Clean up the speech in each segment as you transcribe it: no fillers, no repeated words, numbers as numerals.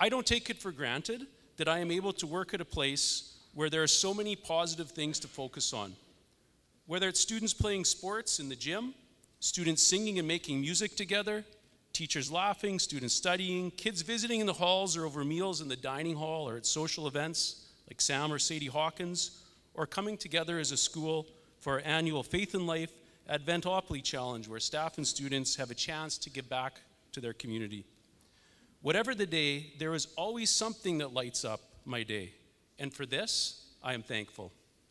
I don't take it for granted that I am able to work at a place where there are so many positive things to focus on. Whether it's students playing sports in the gym, students singing and making music together, teachers laughing, students studying, kids visiting in the halls or over meals in the dining hall or at social events like Sam or Sadie Hawkins, or coming together as a school for our annual Faith in Life Adventopoly Challenge, where staff and students have a chance to give back to their community. Whatever the day, there is always something that lights up my day, and for this, I am thankful.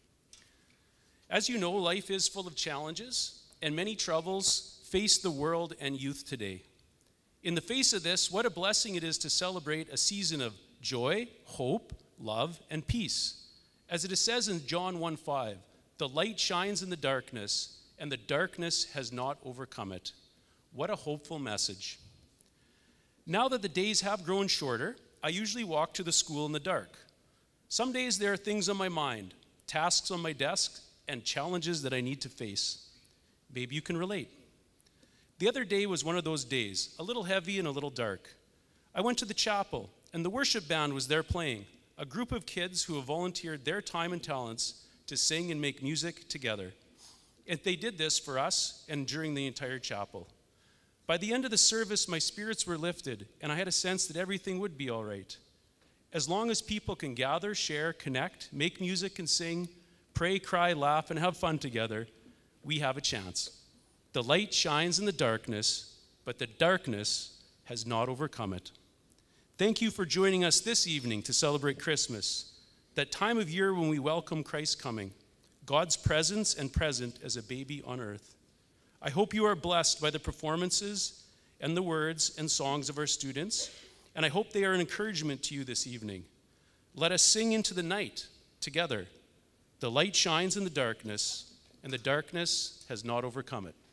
As you know, life is full of challenges, and many troubles face the world and youth today. In the face of this, what a blessing it is to celebrate a season of joy, hope, love, and peace. As it says in John 1:5, the light shines in the darkness, and the darkness has not overcome it. What a hopeful message. Now that the days have grown shorter, I usually walk to the school in the dark. Some days there are things on my mind, tasks on my desk, and challenges that I need to face. Maybe you can relate. The other day was one of those days, a little heavy and a little dark. I went to the chapel, and the worship band was there playing, a group of kids who have volunteered their time and talents to sing and make music together. And they did this for us and during the entire chapel. By the end of the service, my spirits were lifted, and I had a sense that everything would be all right. As long as people can gather, share, connect, make music and sing, pray, cry, laugh, and have fun together, we have a chance. The light shines in the darkness, but the darkness has not overcome it. Thank you for joining us this evening to celebrate Christmas, that time of year when we welcome Christ's coming, God's presence and present as a baby on earth. I hope you are blessed by the performances and the words and songs of our students, and I hope they are an encouragement to you this evening. Let us sing into the night together. The light shines in the darkness, and the darkness has not overcome it.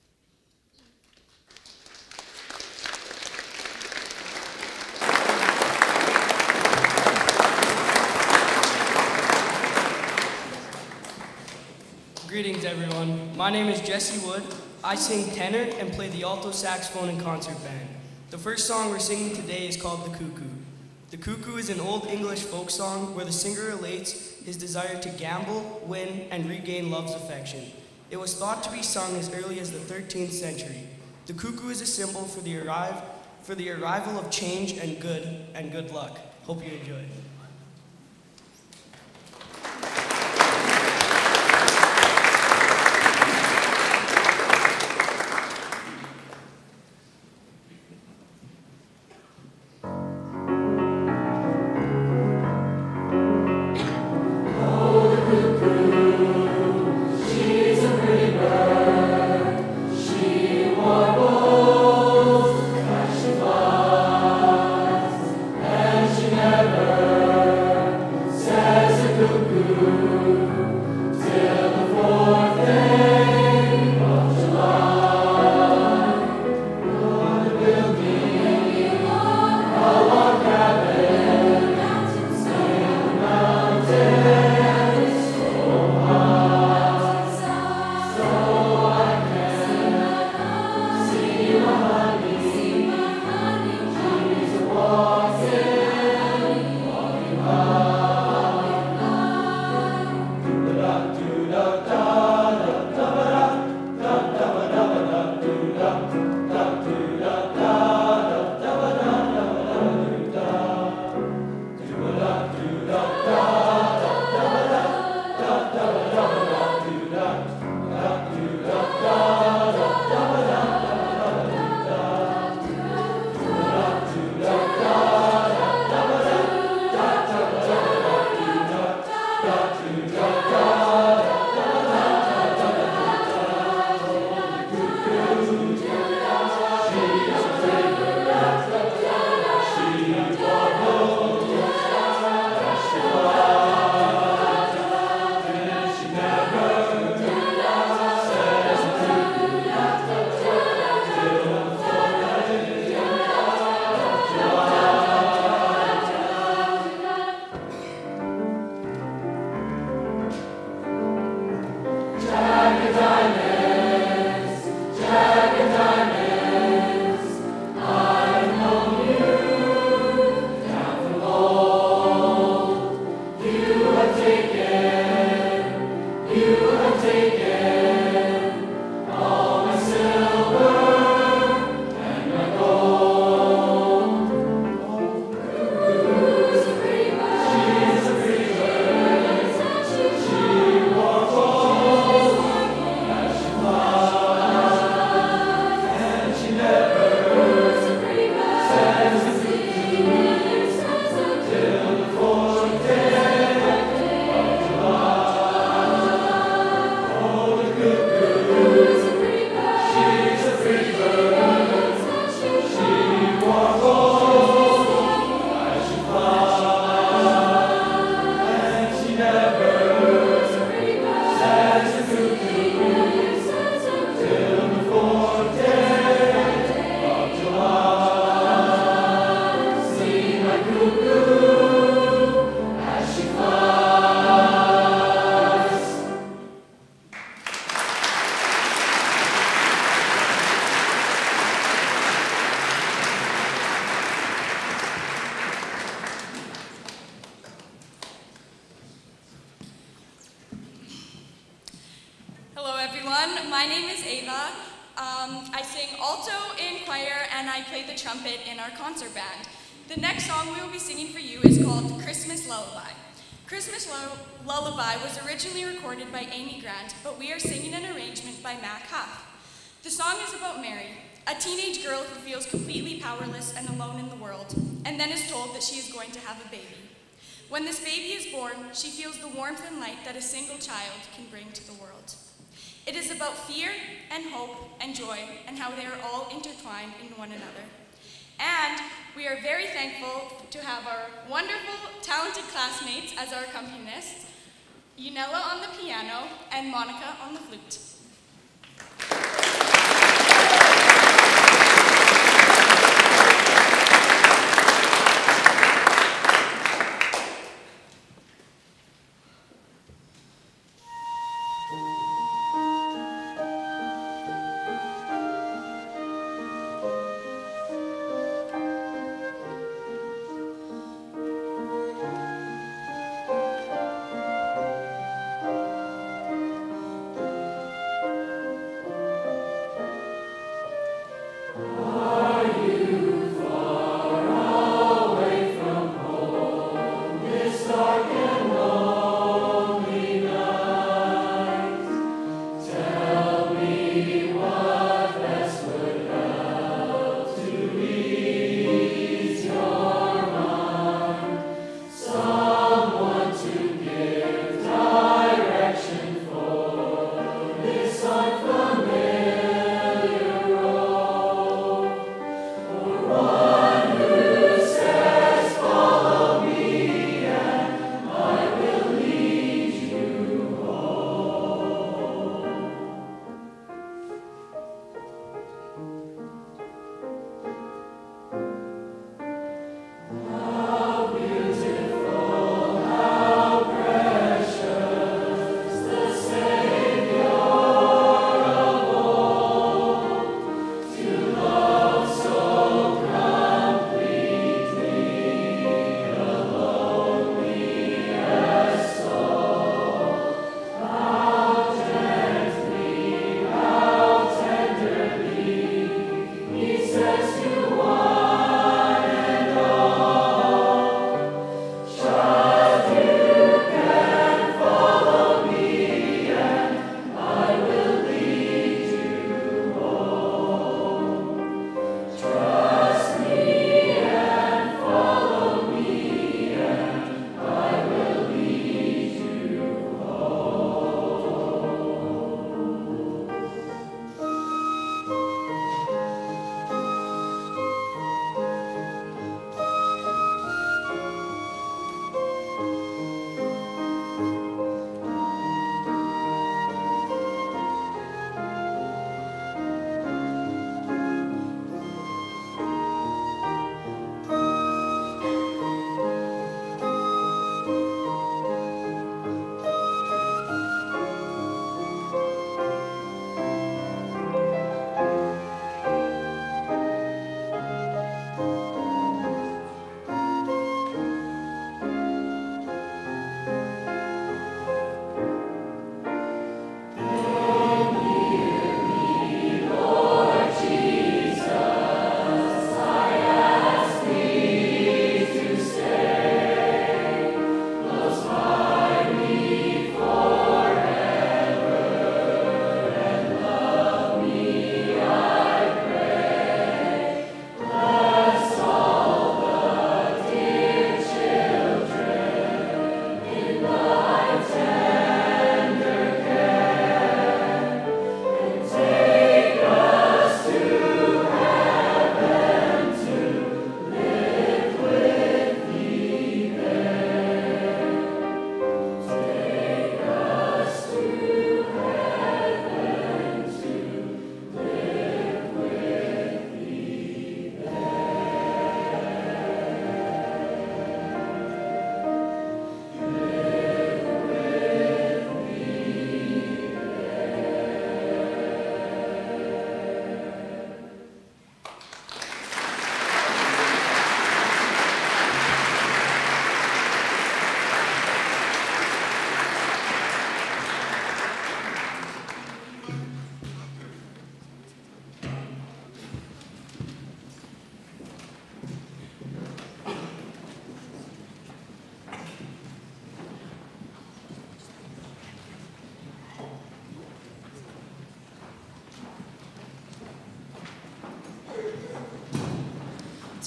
Greetings, everyone. My name is Jesse Wood. I sing tenor and play the alto saxophone in concert band. The first song we're singing today is called The Cuckoo. The Cuckoo is an old English folk song where the singer relates his desire to gamble, win, and regain love's affection. It was thought to be sung as early as the 13th century. The cuckoo is a symbol for the arrival of change and good luck. Hope you enjoy. Never my name is Ava. I sing alto in choir and I play the trumpet in our concert band. The next song we will be singing for you is called Christmas Lullaby. Christmas Lullaby was originally recorded by Amy Grant, but we are singing an arrangement by Mac Huff. The song is about Mary, a teenage girl who feels completely powerless and alone in the world, and then is told that she is going to have a baby. When this baby is born, she feels the warmth and light that a single child can bring to the world. It is about fear and hope and joy and how they are all intertwined in one another. And we are very thankful to have our wonderful, talented classmates as our accompanists, Yunella on the piano and Monica on the flute.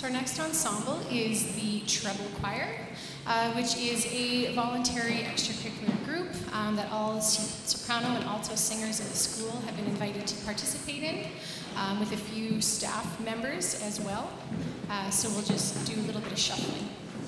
So our next ensemble is the Treble Choir, which is a voluntary extracurricular group that all soprano and alto singers in the school have been invited to participate in, with a few staff members as well. So we'll just do a little bit of shuffling.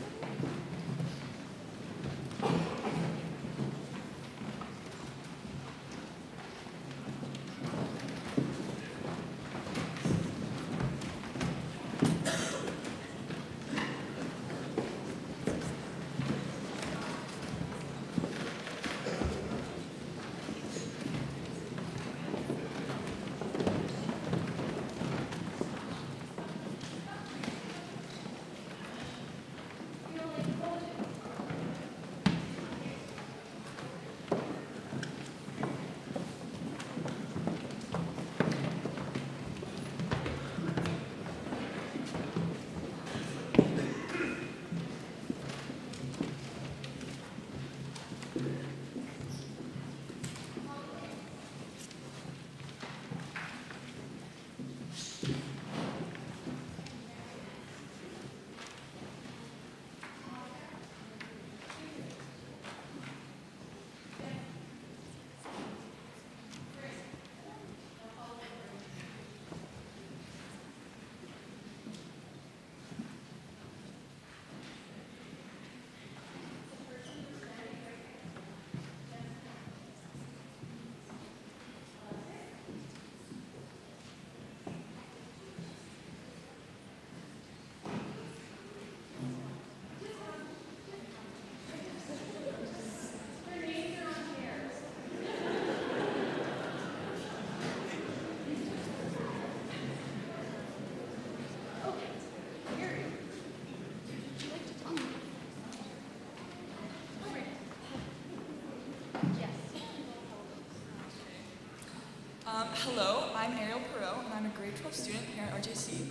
Hello, I'm Ariel Perot, and I'm a grade 12 student here at RJC.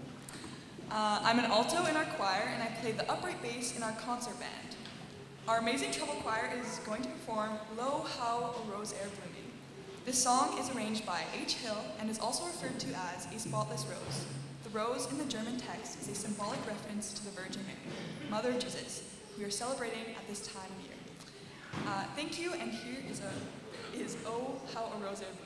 I'm an alto in our choir, and I play the upright bass in our concert band. Our amazing treble choir is going to perform Lo, How a Rose Ere Blooming. This song is arranged by H. Hill and is also referred to as a spotless rose. The rose in the German text is a symbolic reference to the Virgin Mary, Mother of Jesus, who we are celebrating at this time of year. Thank you, and here is Oh, How a Rose Ere Blooming.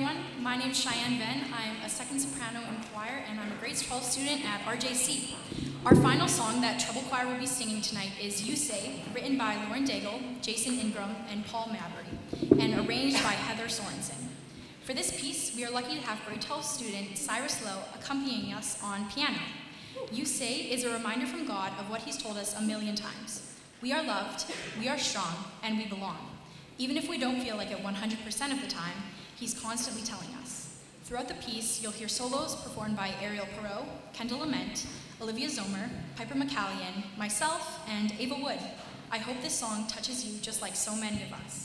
everyone. My name is Cheyenne Venn. I'm a second soprano in choir, and I'm a grade 12 student at RJC. Our final song that treble choir will be singing tonight is You Say, written by Lauren Daigle, Jason Ingram, and Paul Mabry, and arranged by Heather Sorensen. For this piece, we are lucky to have grade 12 student Cyrus Lowe accompanying us on piano. You Say is a reminder from God of what He's told us a million times. We are loved, we are strong, and we belong. Even if we don't feel like it 100% of the time, He's constantly telling us. Throughout the piece, you'll hear solos performed by Ariel Perot, Kendall Ament, Olivia Zomer, Piper McCallion, myself, and Ava Wood. I hope this song touches you just like so many of us.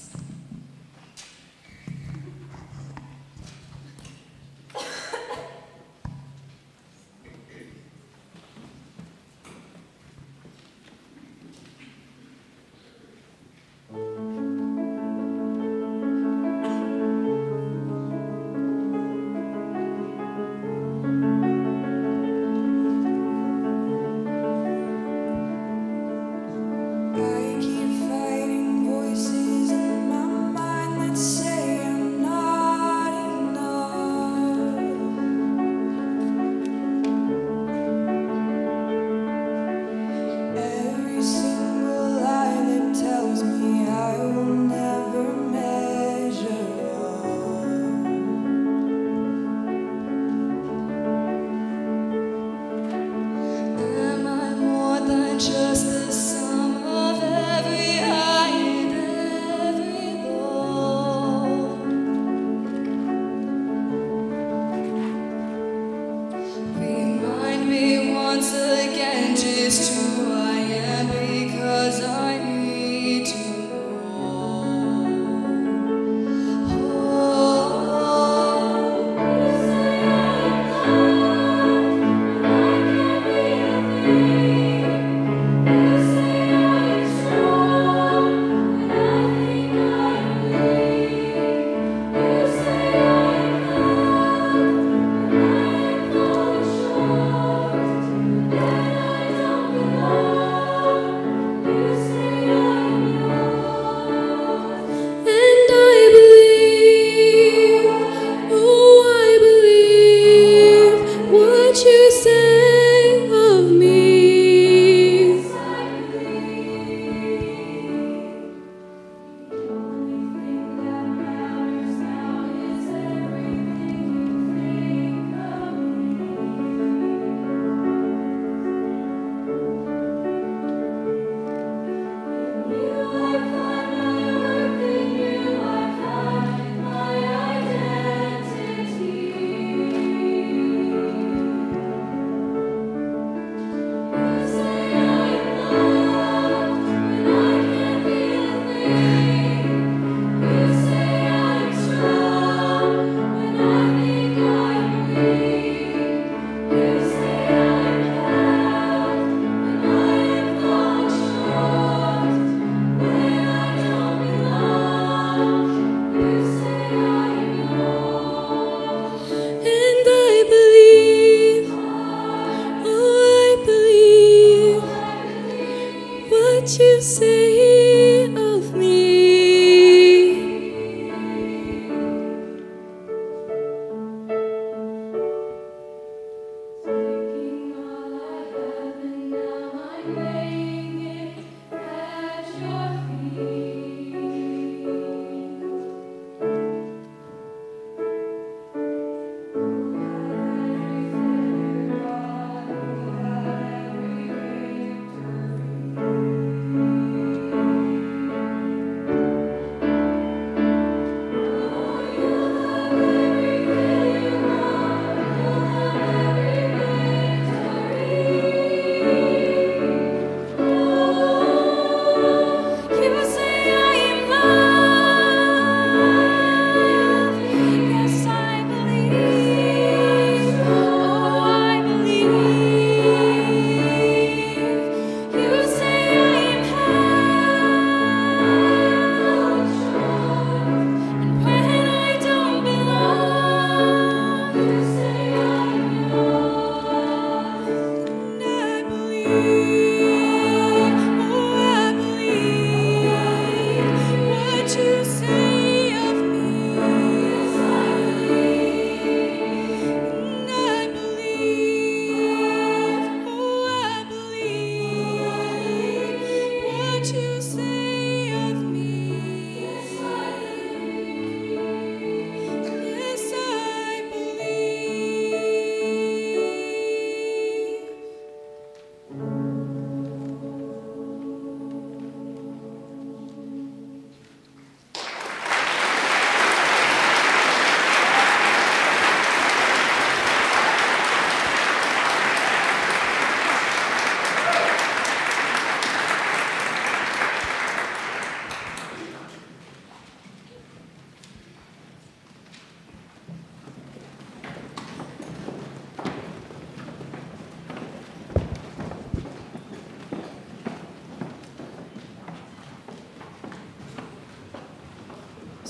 You say of me.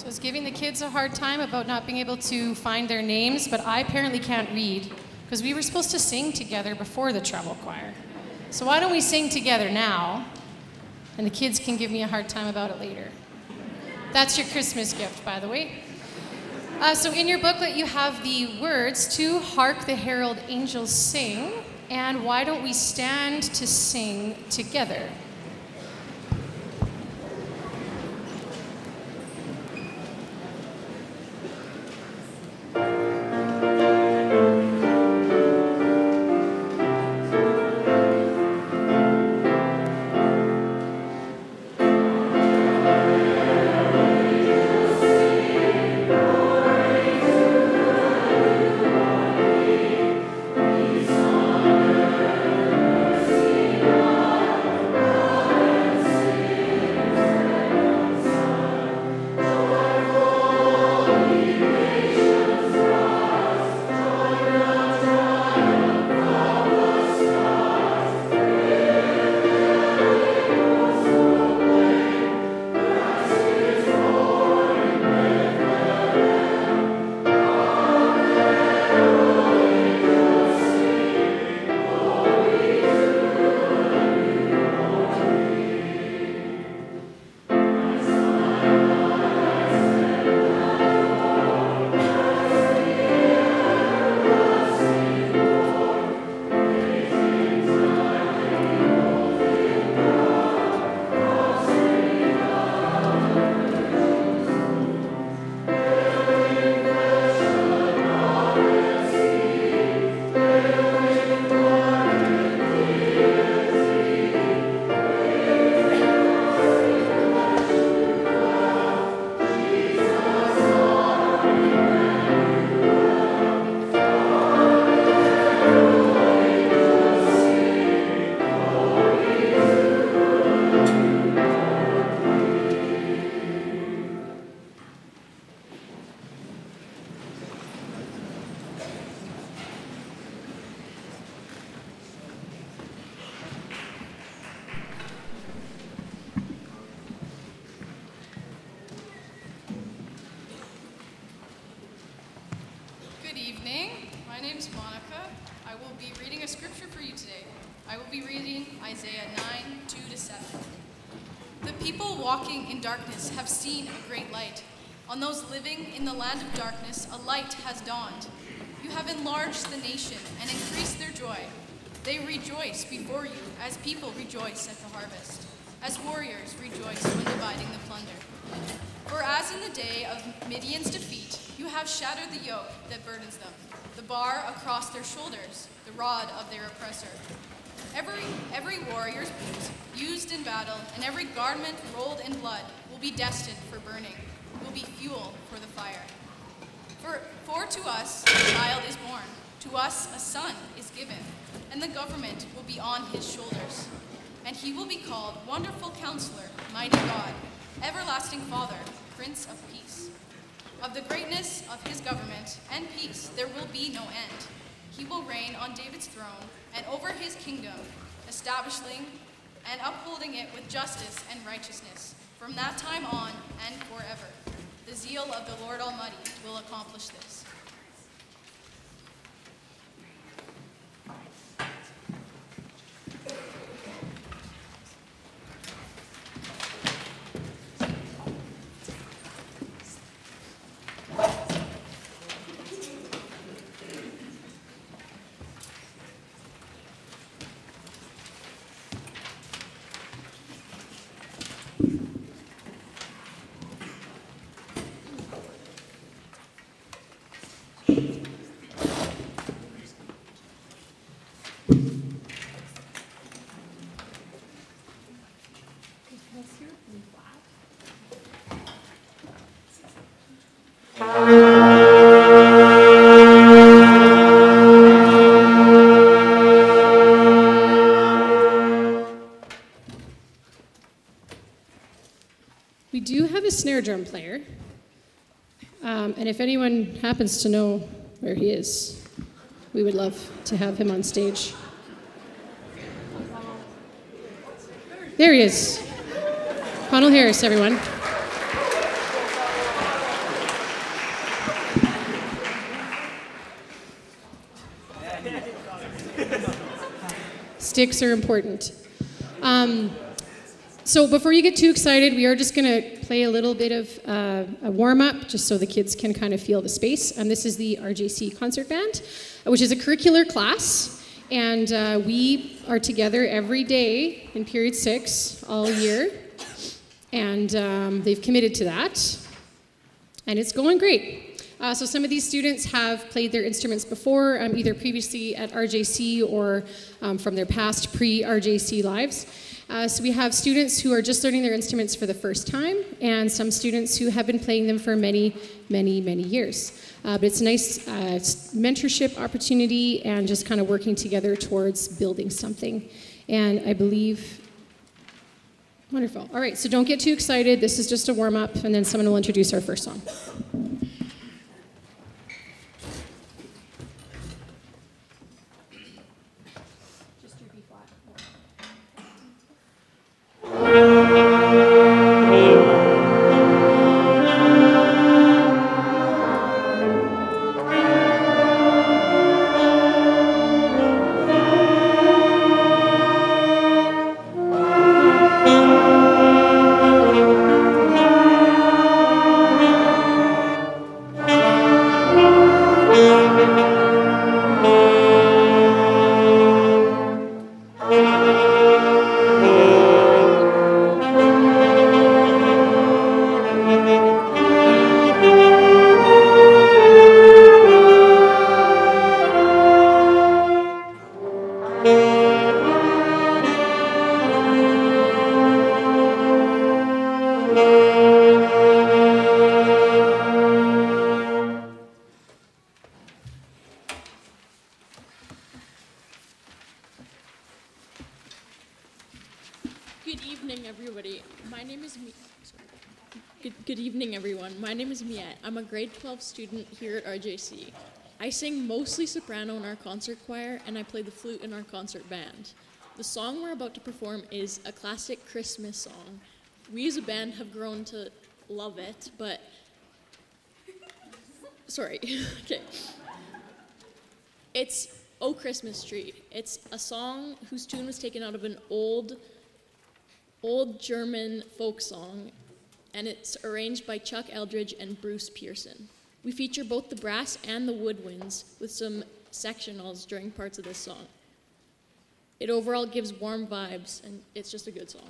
So I was giving the kids a hard time about not being able to find their names, but I apparently can't read because we were supposed to sing together before the treble choir. So why don't we sing together now, and the kids can give me a hard time about it later. That's your Christmas gift, by the way. So in your booklet, you have the words to Hark the Herald Angels Sing, and why don't we stand to sing together? Good evening. My name is Monica. I will be reading a scripture for you today. I will be reading Isaiah 9:2-7. The people walking in darkness have seen a great light. On those living in the land of darkness, a light has dawned. You have enlarged the nation and increased their joy. They rejoice before you as people rejoice at the harvest, as warriors rejoice when dividing the plunder. For as in the day of Midian's defeat, you have shattered the yoke that burdens them, the bar across their shoulders, the rod of their oppressor. Every warrior's boot used in battle and every garment rolled in blood will be destined for burning, will be fuel for the fire. For to us a child is born, to us a son is given, and the government will be on his shoulders. And he will be called Wonderful Counselor, Mighty God, Everlasting Father, Prince of Peace. Of the greatness of his government and peace there will be no end. He will reign on David's throne and over his kingdom, establishing and upholding it with justice and righteousness from that time on and forever. The zeal of the Lord Almighty will accomplish this. We do have a snare drum player, and if anyone happens to know where he is, we would love to have him on stage. There he is. Connell Harris, everyone. Sticks are important. So before you get too excited, we are just going to play a little bit of a warm-up, just so the kids can kind of feel the space. And this is the RJC Concert Band, which is a curricular class. And we are together every day in period 6 all year. And they've committed to that. And it's going great. So some of these students have played their instruments before, either previously at RJC or from their past pre-RJC lives. So we have students who are just learning their instruments for the first time, and some students who have been playing them for many, many, many years. But it's a nice mentorship opportunity and just kind of working together towards building something. And I believe, wonderful. All right, so don't get too excited. This is just a warm-up, and then someone will introduce our first song. Good evening, everyone. My name is Miette. I'm a grade 12 student here at RJC. I sing mostly soprano in our concert choir, and I play the flute in our concert band. The song we're about to perform is a classic Christmas song. We as a band have grown to love it, but... Sorry. Okay. It's "O Christmas Tree." It's a song whose tune was taken out of an old German folk song, and it's arranged by Chuck Eldridge and Bruce Pearson. We feature both the brass and the woodwinds with some sectionals during parts of this song. It overall gives warm vibes, and it's just a good song.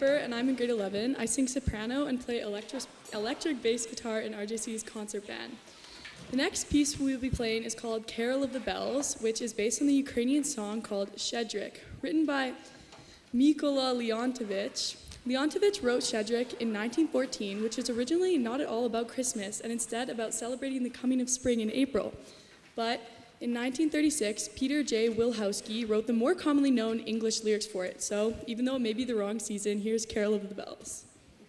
Piper, and I'm in grade 11. I sing soprano and play electric bass guitar in RJC's concert band. The next piece we will be playing is called Carol of the Bells, which is based on the Ukrainian song called Shedrik, written by Mykola Leontovich. Leontovich wrote Shedrik in 1914, which is originally not at all about Christmas and instead about celebrating the coming of spring in April. But in 1936, Peter J. Wilhowsky wrote the more commonly known English lyrics for it. So even though it may be the wrong season, here's Carol of the Bells.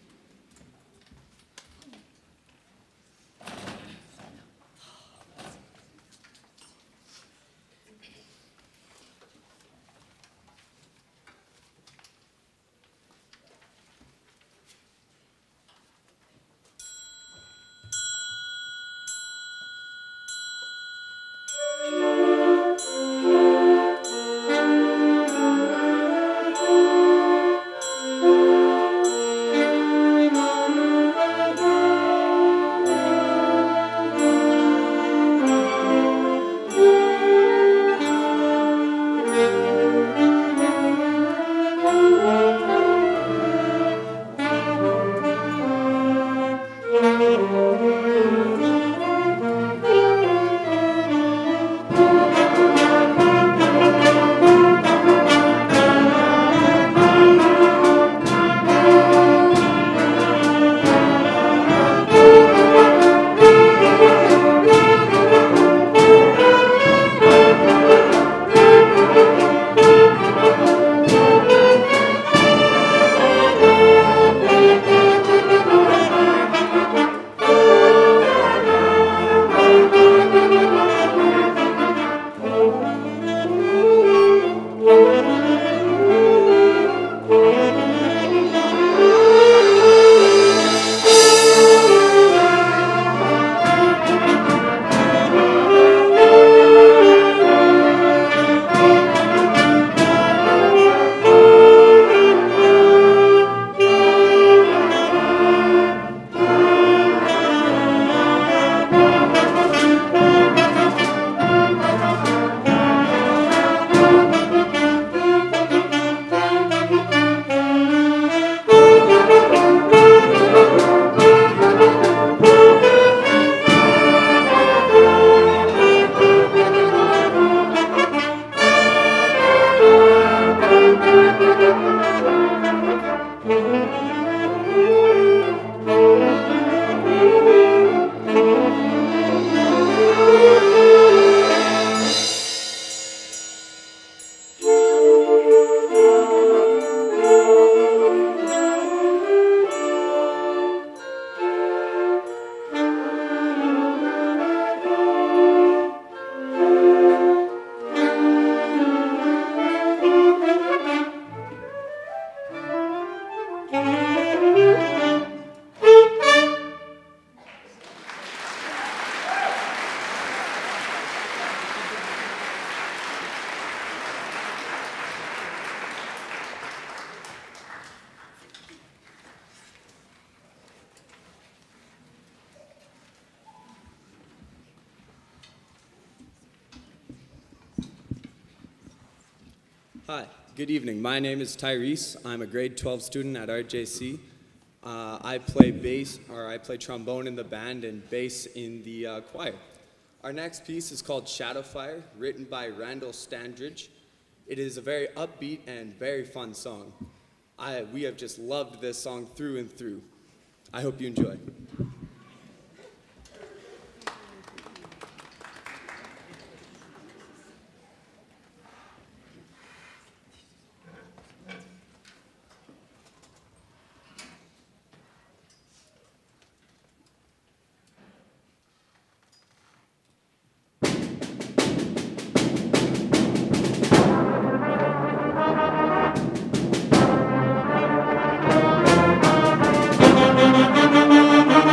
Hi, good evening. My name is Tyrese. I'm a grade 12 student at RJC. I play trombone in the band and bass in the choir. Our next piece is called Shadowfire, written by Randall Standridge. It is a very upbeat and very fun song. We have just loved this song through and through. I hope you enjoy. Thank you.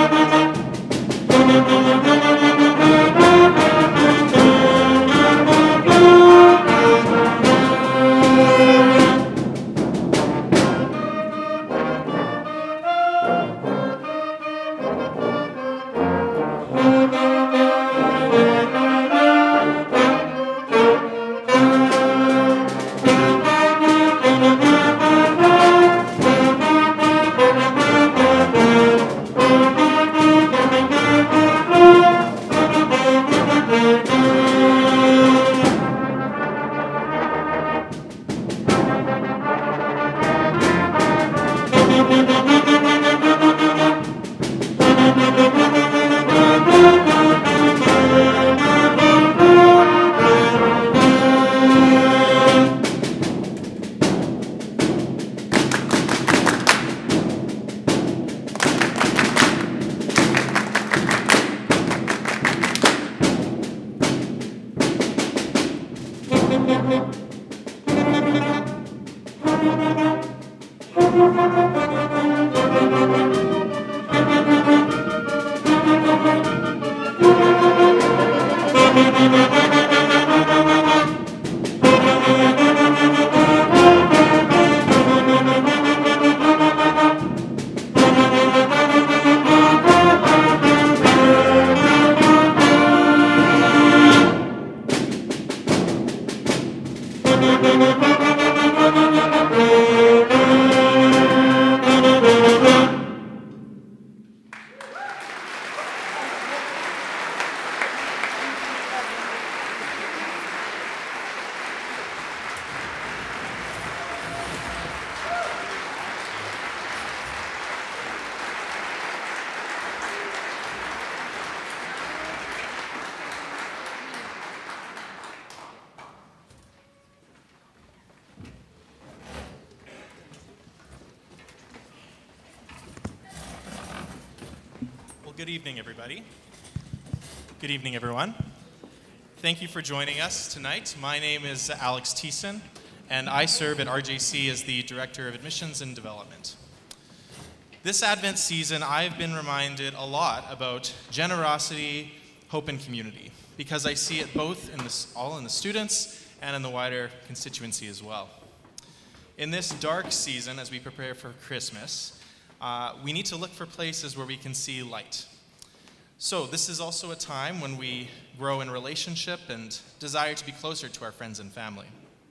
Good evening, everybody. Good evening, everyone. Thank you for joining us tonight. My name is Alex Thiessen, and I serve at RJC as the Director of Admissions and Development. This Advent season, I've been reminded a lot about generosity, hope, and community, because I see it both all in the students and in the wider constituency as well. In this dark season, as we prepare for Christmas, we need to look for places where we can see light. So this is also a time when we grow in relationship and desire to be closer to our friends and family.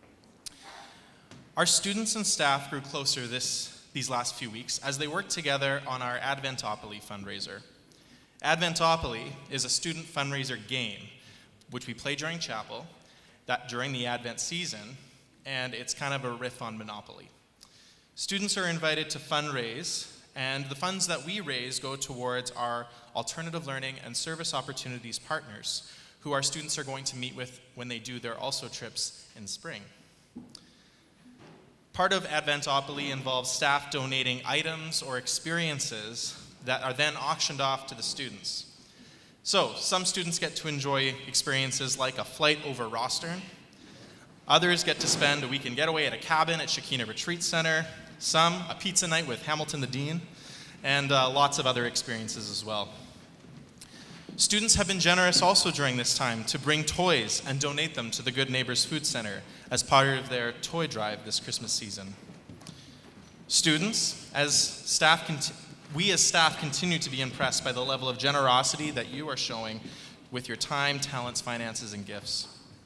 Our students and staff grew closer these last few weeks as they worked together on our Adventopoly fundraiser. Adventopoly is a student fundraiser game, which we play during chapel, during the Advent season, and it's kind of a riff on Monopoly. Students are invited to fundraise, and the funds that we raise go towards our alternative learning and service opportunities partners, who our students are going to meet with when they do their also trips in spring. Part of Adventopoly involves staff donating items or experiences that are then auctioned off to the students. So, some students get to enjoy experiences like a flight over Rosthern. Others get to spend a weekend getaway at a cabin at Shekinah Retreat Center. Some, a pizza night with Hamilton the Dean, and lots of other experiences as well. Students have been generous also during this time to bring toys and donate them to the Good Neighbors Food Center as part of their toy drive this Christmas season. Students, we as staff continue to be impressed by the level of generosity that you are showing with your time, talents, finances, and gifts.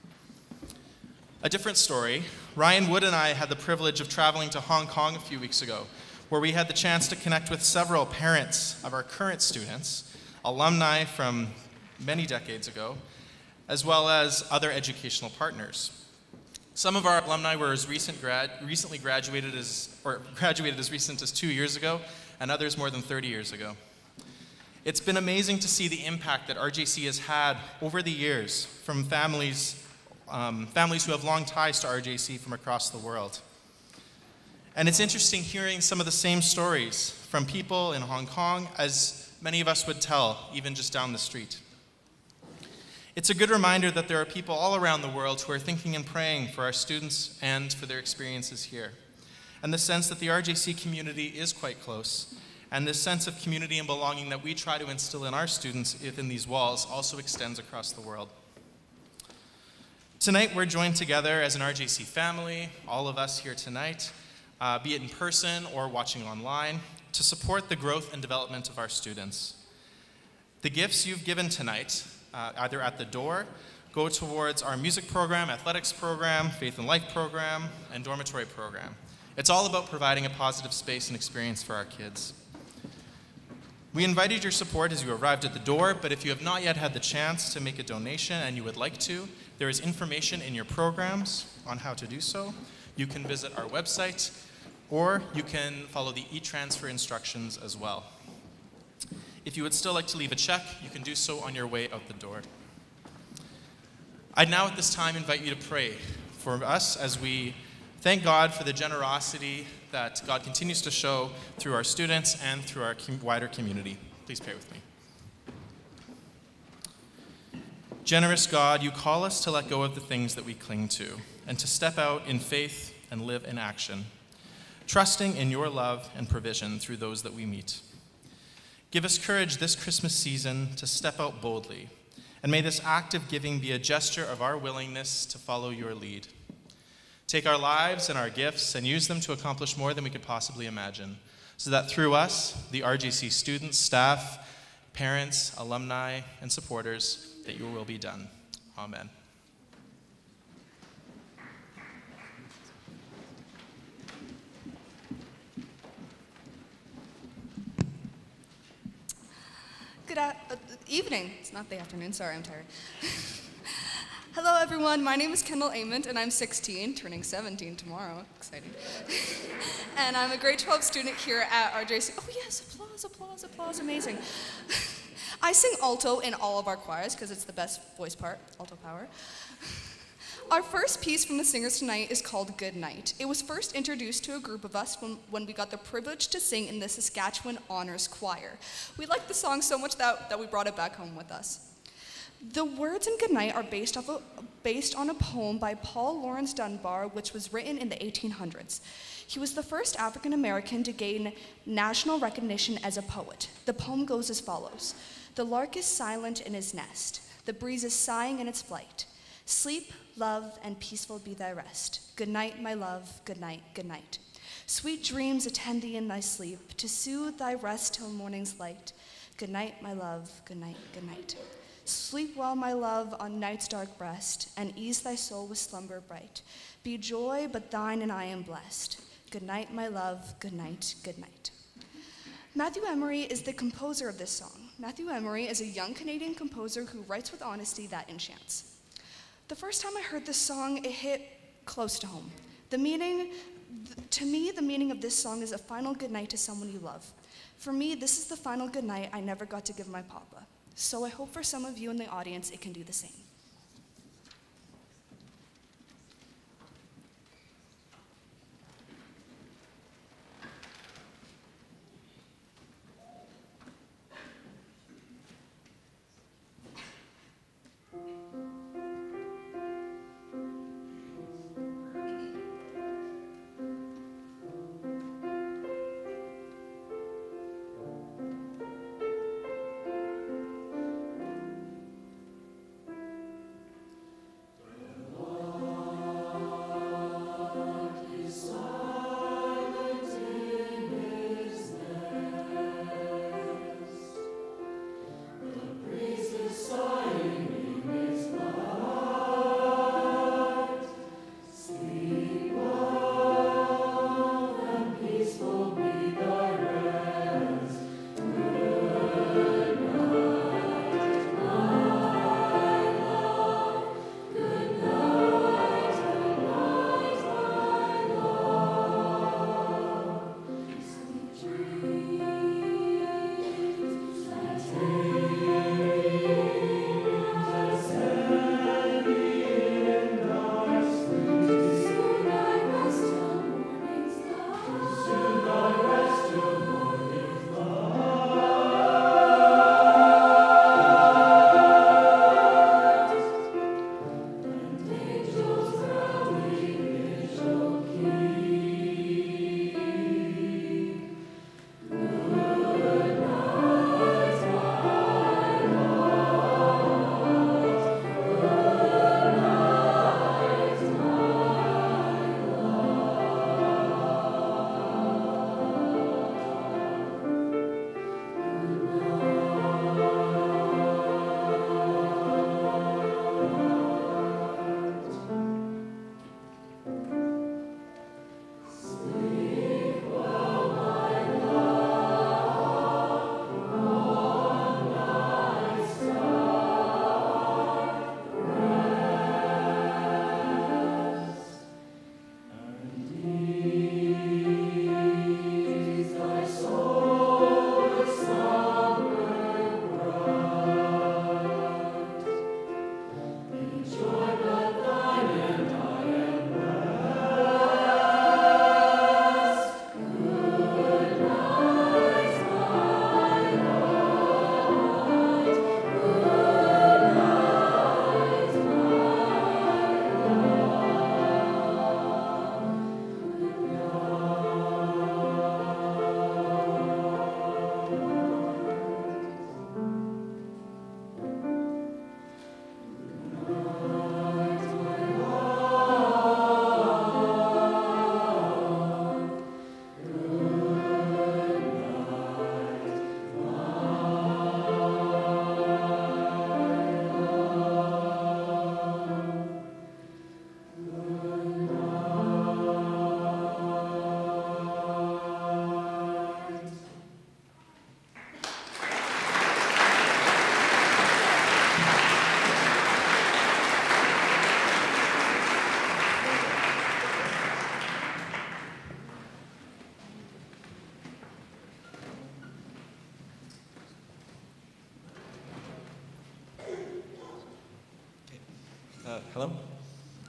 A different story, Ryan Wood and I had the privilege of traveling to Hong Kong a few weeks ago, where we had the chance to connect with several parents of our current students, alumni from many decades ago, as well as other educational partners. Some of our alumni were recently graduated as recent as 2 years ago, and others more than 30 years ago. It's been amazing to see the impact that RJC has had over the years from families who have long ties to RJC from across the world. And it's interesting hearing some of the same stories from people in Hong Kong as many of us would tell, even just down the street. It's a good reminder that there are people all around the world who are thinking and praying for our students and for their experiences here. And the sense that the RJC community is quite close, and this sense of community and belonging that we try to instill in our students within these walls also extends across the world. Tonight we're joined together as an RJC family, all of us here tonight, be it in person or watching online, to support the growth and development of our students. The gifts you've given tonight, either at the door, go towards our music program, athletics program, faith and life program, and dormitory program. It's all about providing a positive space and experience for our kids. We invited your support as you arrived at the door, but if you have not yet had the chance to make a donation and you would like to, there is information in your programs on how to do so. You can visit our website, or you can follow the e-transfer instructions as well. If you would still like to leave a check, you can do so on your way out the door. I'd now at this time invite you to pray for us as we thank God for the generosity that God continues to show through our students and through our wider community. Please pray with me. Generous God, you call us to let go of the things that we cling to and to step out in faith and live in action, trusting in your love and provision through those that we meet. Give us courage this Christmas season to step out boldly, and may this act of giving be a gesture of our willingness to follow your lead. Take our lives and our gifts and use them to accomplish more than we could possibly imagine, so that through us, the RJC students, staff, parents, alumni, and supporters, that your will be done. Amen. Good evening. It's not the afternoon. Sorry, I'm tired. Hello, everyone. My name is Kendall Ament, and I'm 16, turning 17 tomorrow. Exciting. And I'm a grade 12 student here at RJC. Oh, yes, applause, applause, applause. Amazing. I sing alto in all of our choirs because it's the best voice part, alto power. Our first piece from the singers tonight is called Good Night. It was first introduced to a group of us when we got the privilege to sing in the Saskatchewan Honors Choir. We liked the song so much that we brought it back home with us. The words in Good Night are based on a poem by Paul Laurence Dunbar, which was written in the 1800s. He was the first African American to gain national recognition as a poet. The poem goes as follows. The lark is silent in his nest. The breeze is sighing in its flight. Sleep, love, and peaceful be thy rest. Good night, my love, good night, good night. Sweet dreams attend thee in thy sleep, to soothe thy rest till morning's light. Good night, my love, good night, good night. Sleep well, my love, on night's dark breast, and ease thy soul with slumber bright. Be joy but thine, and I am blessed. Good night, my love, good night, good night. Matthew Emery is the composer of this song. Matthew Emery is a young Canadian composer who writes with honesty that enchants. The first time I heard this song, it hit close to home. To me, the meaning of this song is a final good night to someone you love. For me, this is the final good night I never got to give my papa. So I hope for some of you in the audience it can do the same.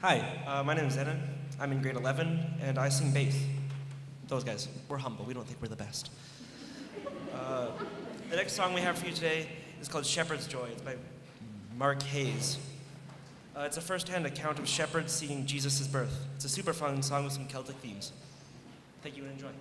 Hi, my name is Evan. I'm in grade 11, and I sing bass. Those guys, we're humble. We don't think we're the best. The next song we have for you today is called Shepherd's Joy. It's by Mark Hayes. It's a first-hand account of shepherds seeing Jesus' birth. It's a super fun song with some Celtic themes. Thank you and enjoy.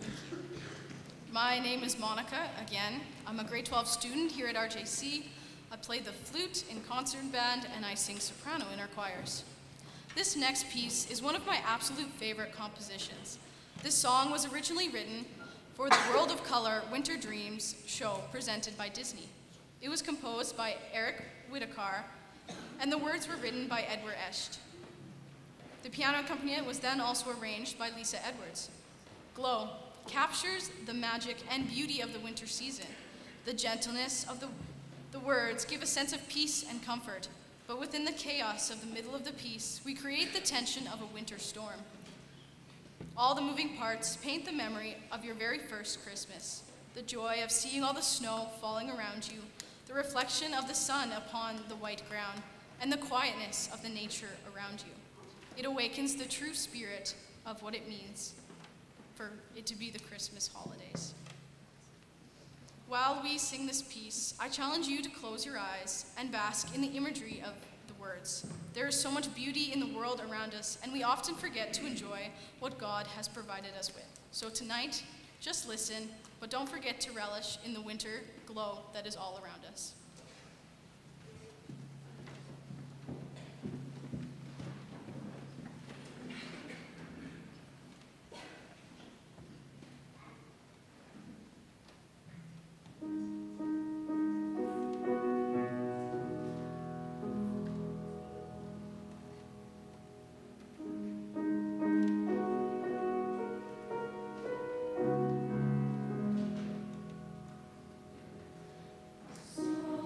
My name is Monica, again. I'm a grade 12 student here at RJC. I play the flute in concert band, and I sing soprano in our choirs. This next piece is one of my absolute favorite compositions. This song was originally written for the World of Color Winter Dreams show presented by Disney. It was composed by Eric Whitaker, and the words were written by Edward Escht. The piano accompaniment was then also arranged by Lisa Edwards. Glow captures the magic and beauty of the winter season. The gentleness of the words give a sense of peace and comfort, but within the chaos of the middle of the piece, we create the tension of a winter storm. All the moving parts paint the memory of your very first Christmas, the joy of seeing all the snow falling around you, the reflection of the sun upon the white ground, and the quietness of the nature around you. It awakens the true spirit of what it means for it to be the Christmas holidays. While we sing this piece, I challenge you to close your eyes and bask in the imagery of the words. There is so much beauty in the world around us, and we often forget to enjoy what God has provided us with. So tonight, just listen, but don't forget to relish in the winter glow that is all around us. So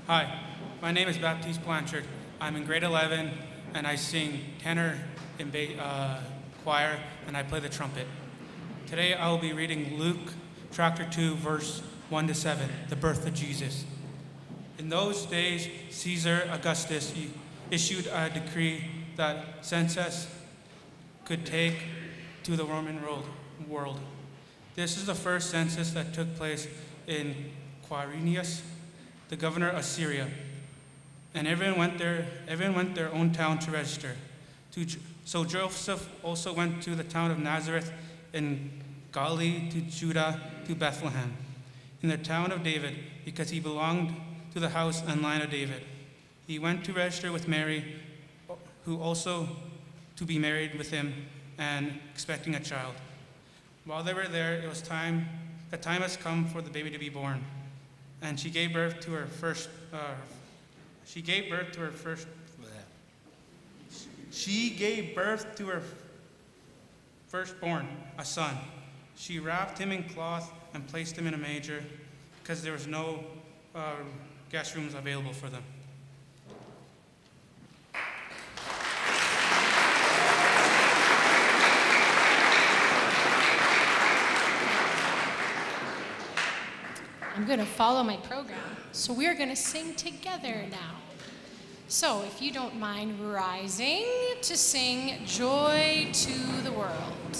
Hi, my name is Baptiste Blanchard. I'm in grade 11 and I sing tenor in choir and I play the trumpet. Today I will be reading Luke chapter 2 verse 1 to 7, the birth of Jesus. In those days, Caesar Augustus issued a decree that census could take to the Roman world. This is the first census that took place in Quirinius, the governor of Syria. And everyone went their own town to register. So Joseph also went to the town of Nazareth in Galilee, to Judah, to Bethlehem, in the town of David, because he belonged to the house and line of David. He went to register with Mary, who also to be married with him and expecting a child. While they were there, the time has come for the baby to be born. And she gave birth to her firstborn, a son. She wrapped him in cloth and placed him in a manger because there was no guest rooms available for them. I'm going to follow my program. So we're going to sing together now. So if you don't mind rising to sing Joy to the World.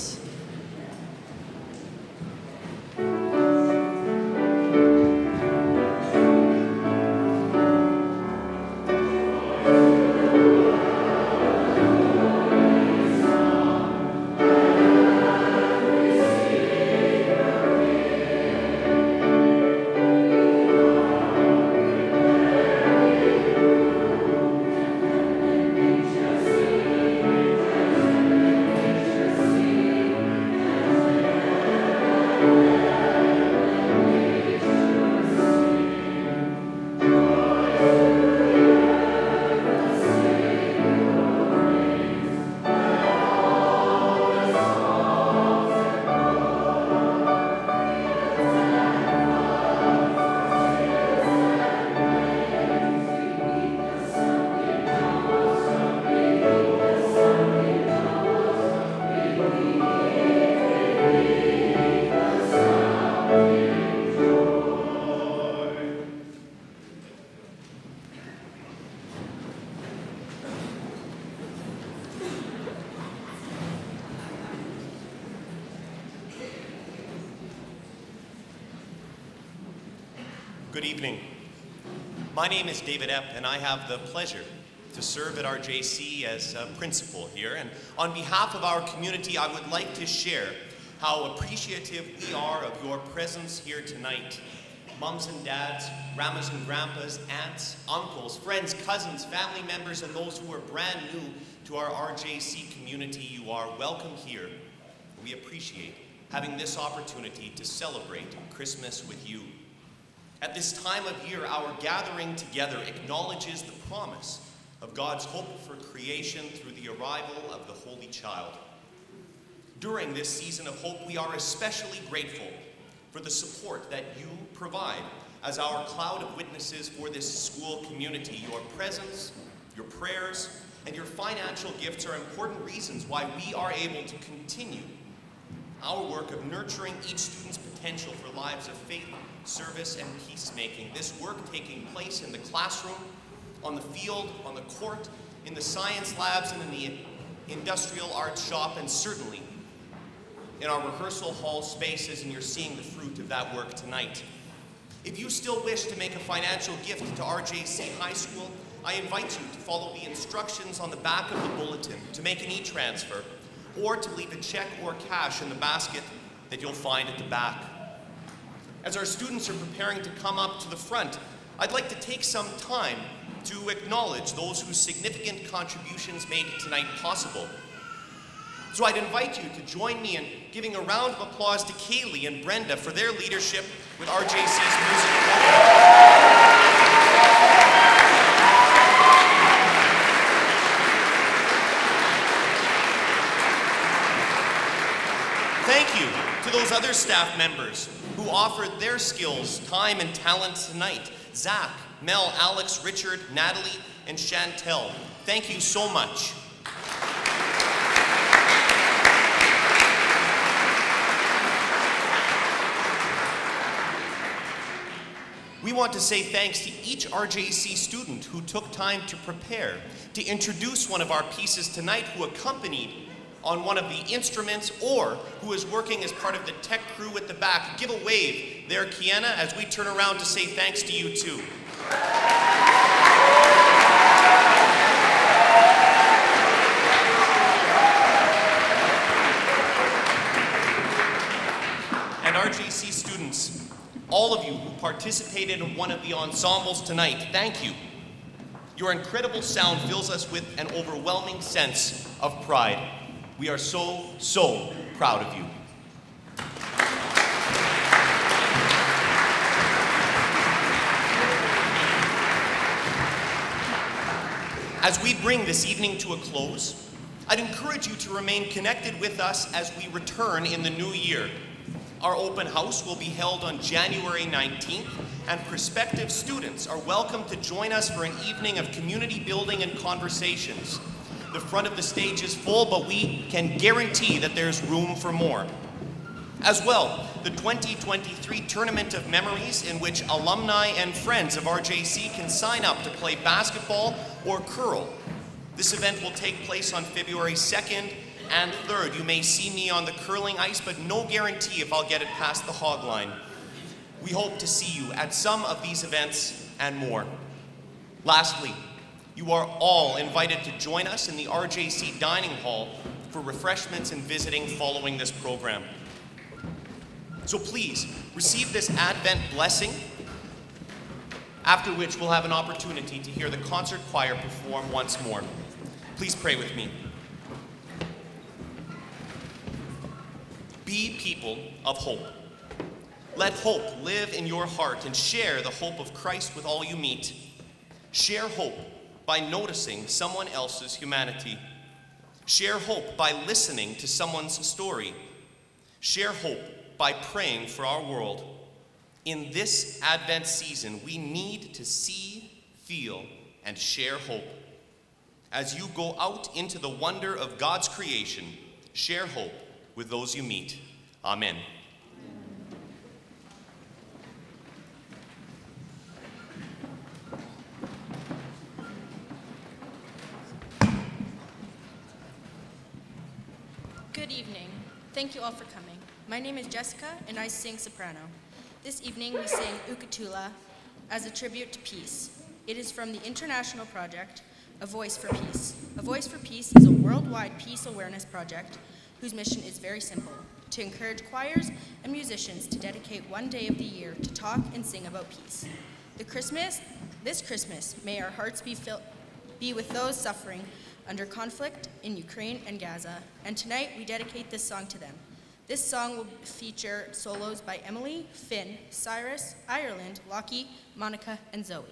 Good evening. My name is David Epp, and I have the pleasure to serve at RJC as a principal here. And on behalf of our community, I would like to share how appreciative we are of your presence here tonight. Mums and dads, grandmas and grandpas, aunts, uncles, friends, cousins, family members, and those who are brand new to our RJC community, you are welcome here. We appreciate having this opportunity to celebrate Christmas with you. At this time of year, our gathering together acknowledges the promise of God's hope for creation through the arrival of the Holy Child. During this season of hope, we are especially grateful for the support that you provide as our cloud of witnesses for this school community. Your presence, your prayers, and your financial gifts are important reasons why we are able to continue our work of nurturing each student's potential for lives of faith, service, and peacemaking. This work taking place in the classroom, on the field, on the court, in the science labs, and in the industrial arts shop, and certainly in our rehearsal hall spaces, and you're seeing the fruit of that work tonight. If you still wish to make a financial gift to RJC High School, I invite you to follow the instructions on the back of the bulletin to make an e-transfer, or to leave a check or cash in the basket that you'll find at the back. As our students are preparing to come up to the front, I'd like to take some time to acknowledge those whose significant contributions made tonight possible. So I'd invite you to join me in giving a round of applause to Kaylee and Brenda for their leadership with RJC's music program. Thank you to those other staff members who offered their skills, time, and talent tonight. Zach, Mel, Alex, Richard, Natalie, and Chantel. Thank you so much. We want to say thanks to each RJC student who took time to prepare, to introduce one of our pieces tonight, who accompanied on one of the instruments, or who is working as part of the tech crew at the back. Give a wave there, Kiana, as we turn around to say thanks to you too. And RJC students, all of you who participated in one of the ensembles tonight, thank you. Your incredible sound fills us with an overwhelming sense of pride. We are so, so proud of you. As we bring this evening to a close, I'd encourage you to remain connected with us as we return in the new year. Our open house will be held on January 19th, and prospective students are welcome to join us for an evening of community building and conversations. The front of the stage is full, but we can guarantee that there's room for more. As well, the 2023 Tournament of Memories, in which alumni and friends of RJC can sign up to play basketball or curl. This event will take place on February 2nd and 3rd. You may see me on the curling ice, but no guarantee if I'll get it past the hog line. We hope to see you at some of these events and more. Lastly, you are all invited to join us in the RJC Dining Hall for refreshments and visiting following this program. So please, receive this Advent blessing, after which we'll have an opportunity to hear the concert choir perform once more. Please pray with me. Be people of hope. Let hope live in your heart and share the hope of Christ with all you meet. Share hope by noticing someone else's humanity. Share hope by listening to someone's story. Share hope by praying for our world. In this Advent season, we need to see, feel, and share hope. As you go out into the wonder of God's creation, share hope with those you meet. Amen. Good evening. Thank you all for coming. My name is Jessica, and I sing soprano. This evening we sing Ukatula as a tribute to peace. It is from the international project, A Voice for Peace. A Voice for Peace is a worldwide peace awareness project whose mission is very simple: to encourage choirs and musicians to dedicate one day of the year to talk and sing about peace. This Christmas, may our hearts be with those suffering under conflict in Ukraine and Gaza, and tonight we dedicate this song to them. This song will feature solos by Emily, Finn, Cyrus, Ireland, Lockie, Monica, and Zoe.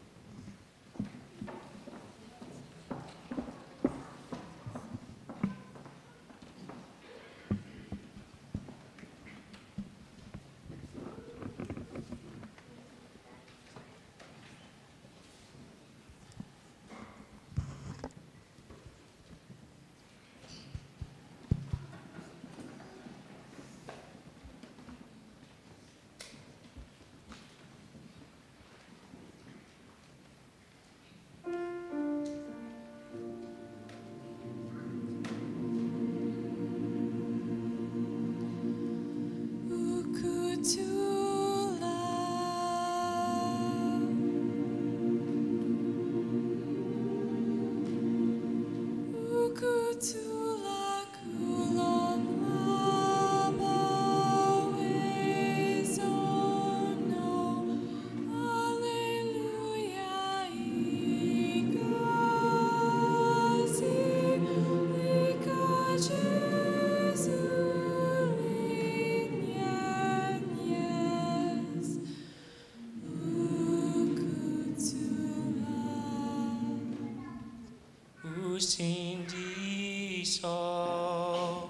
Sing thee so.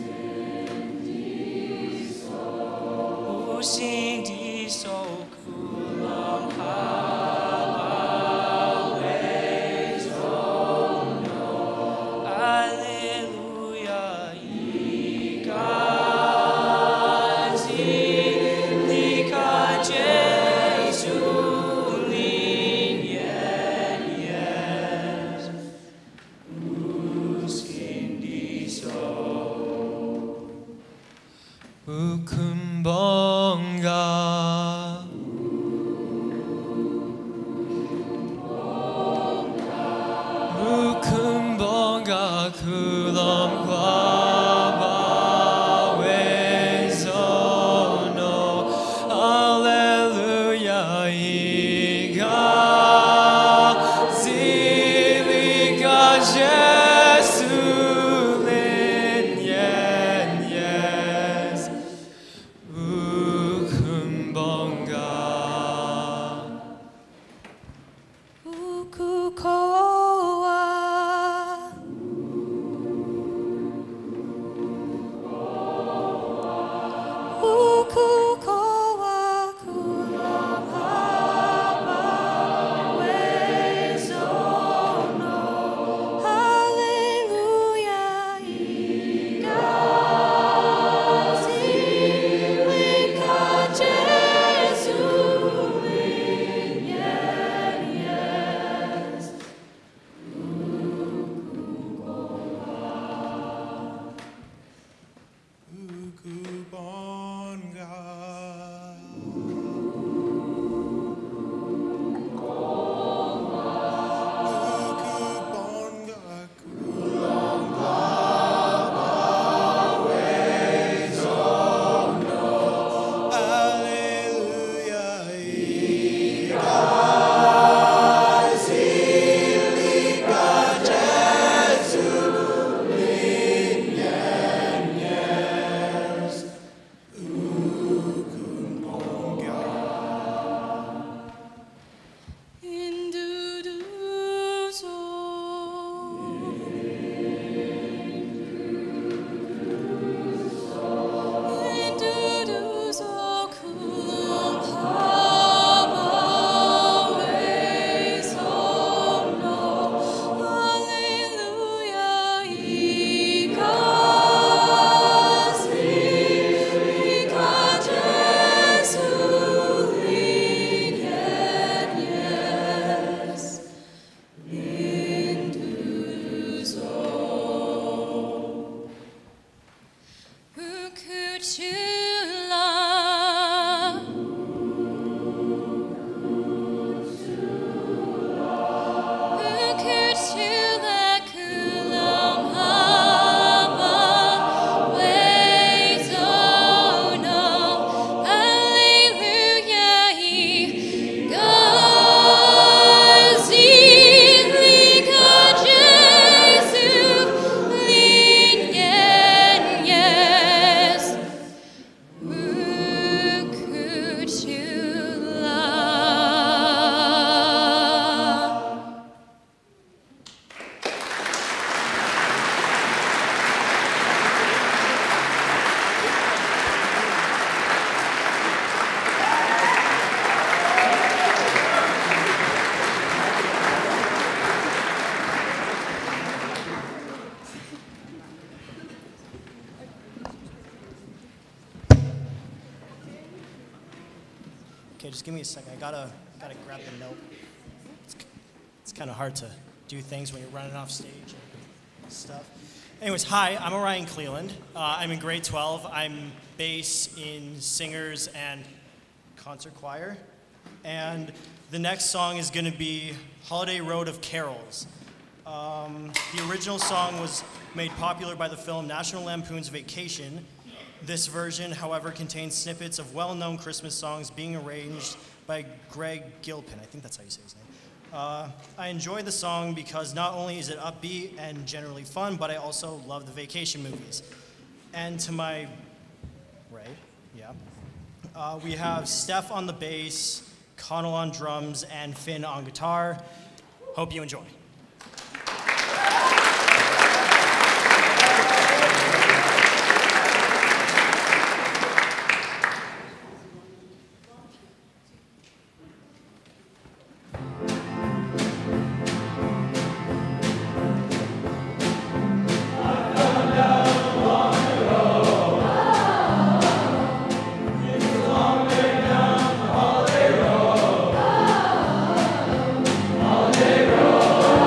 Sing thee so good. 우금번가 우금번가 구름과 바위에서 너 할렐루야 이가 진리가 예수는 yes 우금번가 우쿠코와 우쿠코와 구름하바 외소노 할렐루야 이가지 리카 제수는 yes 인두두소 구름하바 외소노 할렐루야 이가지 리카 제수는 yes 인두두소 우쿠출라 우쿠출라 구름하바 외소노 할렐루야 이가지 리카 제수는 yes 우쿠출라 Okay, just give me a second. I gotta grab the note. It's kind of hard to do things when you're running off stage and stuff. Anyways, hi, I'm Orion Cleland. I'm in grade 12. I'm bass in Singers and Concert Choir. And the next song is gonna be Holiday Road of Carols. The original song was made popular by the film National Lampoon's Vacation. This version, however, contains snippets of well-known Christmas songs being arranged by Greg Gilpin. I think that's how you say his name. I enjoy the song because not only is it upbeat and generally fun, but I also love the vacation movies. And to my right, yeah, we have Steph on the bass, Connell on drums, and Finn on guitar. Hope you enjoy. Holiday road.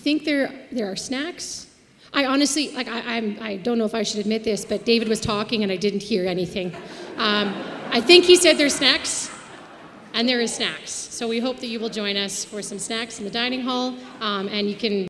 think there are snacks. I honestly, like, I don't know if I should admit this, but David was talking and I didn't hear anything. I think he said there's snacks, and there is snacks. So we hope that you will join us for some snacks in the dining hall, and you can